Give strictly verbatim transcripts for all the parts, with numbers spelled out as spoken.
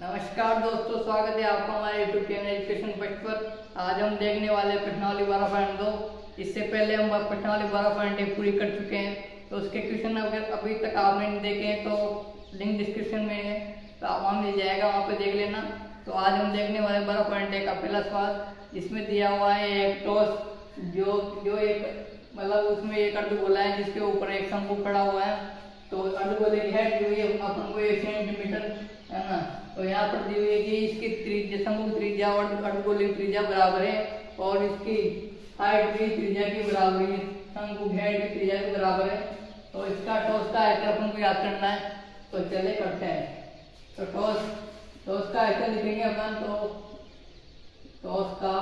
नमस्कार दोस्तों, स्वागत है आपका हमारे यूट्यूब चैनल एजुकेशन पॉइंट पर। आज हम देखने वाले प्रश्नावली बारह पॉइंट दो। इससे पहले हम प्रश्नावली बारह पॉइंट एक पूरी कर चुके हैं, तो उसके क्वेश्चन अगर अभी तक आपने नहीं देखे हैं तो लिंक डिस्क्रिप्शन में है, तो आप वहाँ मिल जाएगा, वहाँ पे देख लेना। तो आज हम देखने वाले बारह पॉइंट एक का पहला सवाल, जिसमें दिया हुआ है एक टॉस, जो जो एक मतलब उसमें एक अर्धगोला है जिसके ऊपर एक शंकु खड़ा हुआ है। तो अर्धगोले की हाइट जो है अपन को एक सेंटीमीटर है ना। तो यहाँ पर दी हुई है कि इसकी त्रिज्या, शंकु की त्रिज्या और अर्धगोले की त्रिज्या बराबर है, और इसकी हाइट भी त्रिज्या की बराबर है, शंकु की हाइट भी त्रिज्या की बराबर है। तो इसका टॉस का आयतन अपन को याद करना है, तो चले करते हैं। तो टॉस टॉस का आयतन लिखेंगे अपन, तो टॉस का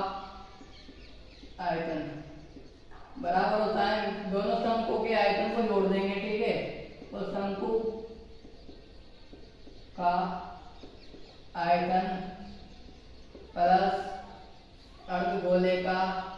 आयतन बराबर होता है, दोनों शंकु के आयतन को जोड़ देंगे, ठीक है। तो शंकु का आयतन प्लस अर्धगोले का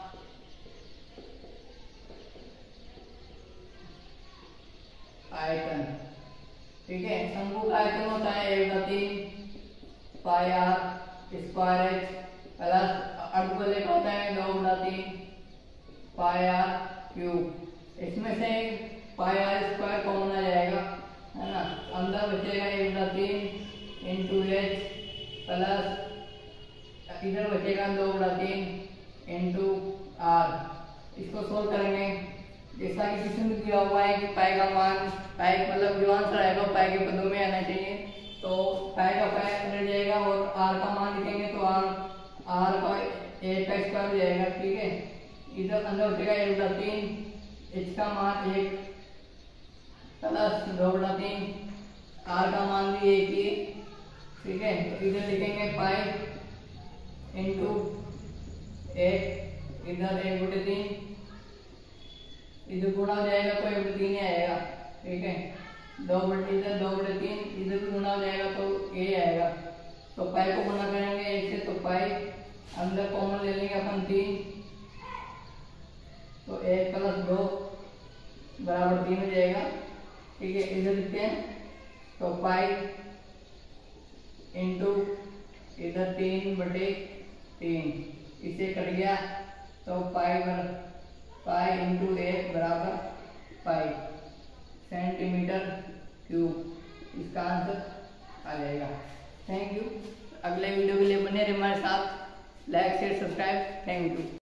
आयतन, ठीक है। शंकु का आयतन होता है एक बटा तीन pi r square h, plus अर्धगोले का होता है दो बटा तीन पाई आर क्यूब। इसमें से पाई आर स्क्वायर कॉमन आ जाएगा, है ना। अंदर बचेगा एक बटा तीन इंटू एच, प्लस इधर बचेगा दो बटा तीन इंटू आर। इसको सोल्व करेंगे, जैसा कि क्वेश्चन में दिया हुआ है कि पाई का मान, पाई मतलब जो आंसर आएगा पाई के पदों में आना चाहिए। तो पाई का पाई रह जाएगा, और आर का मान लिखेंगे तो आर आर का एक का स्क्वायर हो जाएगा, ठीक है। इधर अंदर बचेगा एक बटा तीन, एच का मान एक प्लस दो बटा तीन, आर का मान भी एक ही, ठीक है। तो इधर लिखेंगे पाई इंटू एक, इधर एक बटे तीन, इधर गुणा हो जाएगा तो एक बटे तीन ही आएगा, ठीक है। दो बटे इधर दो बटे तीन, इधर भी गुणा हो जाएगा तो ए आएगा। तो पाई को गुणा करेंगे एक से, तो पाई अंदर कॉमन ले लेंगे अपन तीन, तो एक प्लस दो बराबर तीन हो जाएगा, ठीक है। इधर लिखते हैं तो पाई इंटू इधर तीन बटे तीन, इसे कट गया तो पाई बर पाई इंटू एक बराबर पाई सेंटीमीटर क्यूब, इसका आंसर आ जाएगा। Thank you. अगले वीडियो के लिए बने रहे हमारे साथ, like share subscribe. Thank you.